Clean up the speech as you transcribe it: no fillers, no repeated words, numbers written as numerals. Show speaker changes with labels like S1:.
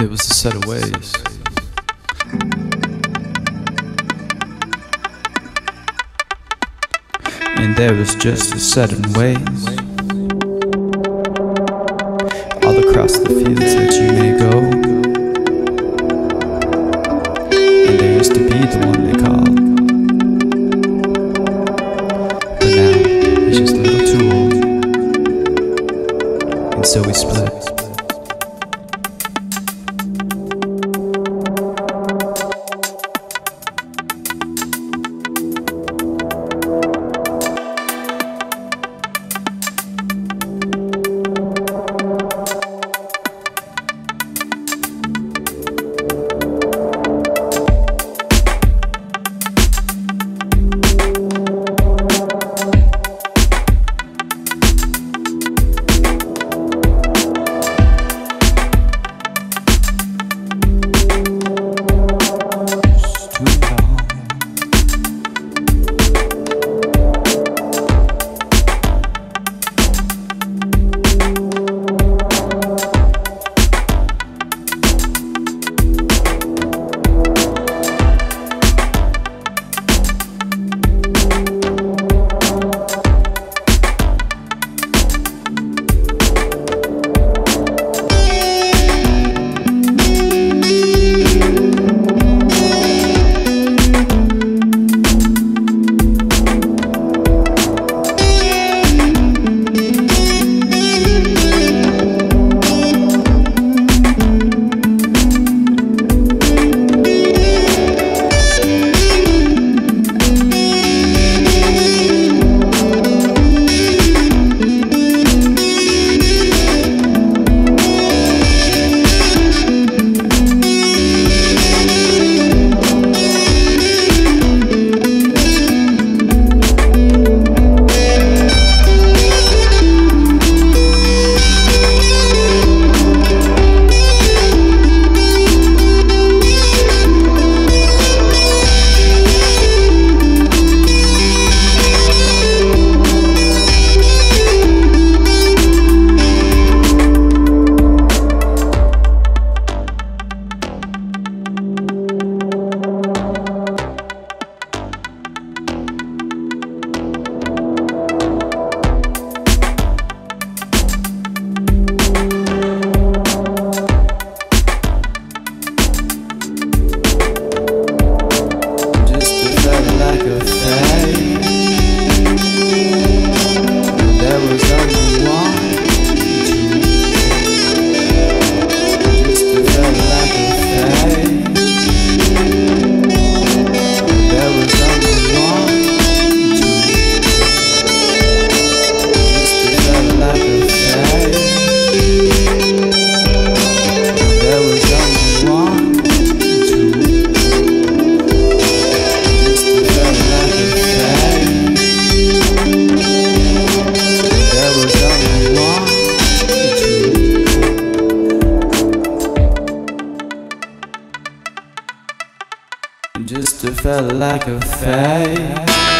S1: It was a set of ways. And there was just a set of ways all across the fields that you may go. And there used to be the one they called, but now he's just a little too old. And so we split.
S2: Just felt like a fade.